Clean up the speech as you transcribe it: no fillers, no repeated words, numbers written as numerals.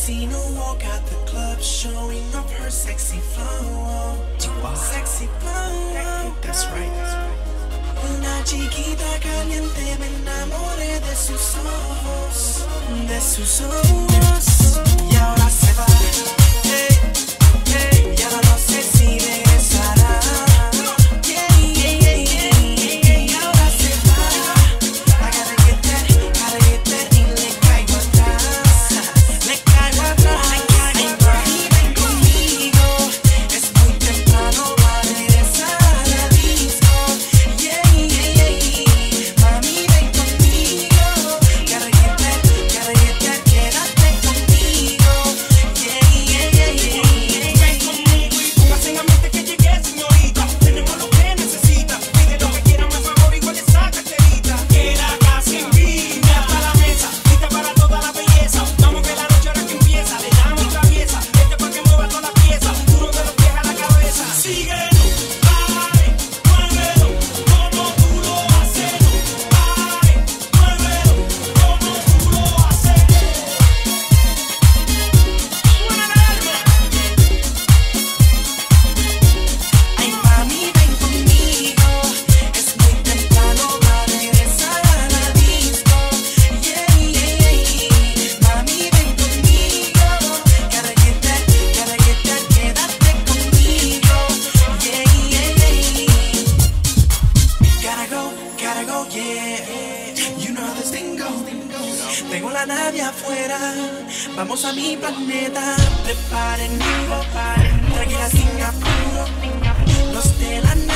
seen her walk out the club, showing off her sexy flow. Sexy flow. That's right. Una chiquita caliente, me enamoré de sus ojos, de sus ojos. Y ahora se va, y ahora no sé si regresará. Y ahora se va. I gotta get that, y le caigo atrás, le caigo atrás. Ay, mami, ven conmigo, es muy temprano para regresar a la disco. Mami, ven conmigo, gotta get that, quédate conmigo. Ven conmigo y póngase en la mente que llegué, señorita. Tenemos lo que necesita. Pide lo que quiera, más favor, igual esa carterita. Que la casa invita hasta la mesa, lista para toda la belleza. Vamos que la noche ahora que empieza, le damos traviesa. Este pa' que mueva toda la pieza, duro de los pies a la cabeza. Síguelo, ay, muévelo, como tú lo haces. Ay, muévelo, como tú lo haces. Suena la alarma. Ay, mami, ven conmigo, es muy temprano para regresar a la disco. Mami, ven conmigo, gotta get that, quédate conmigo. Gotta go, yeah. You know how this thing goes. Tengo la nave afuera, vamos a mi planeta. Preparen, tranquila sin apuro, los de la nave.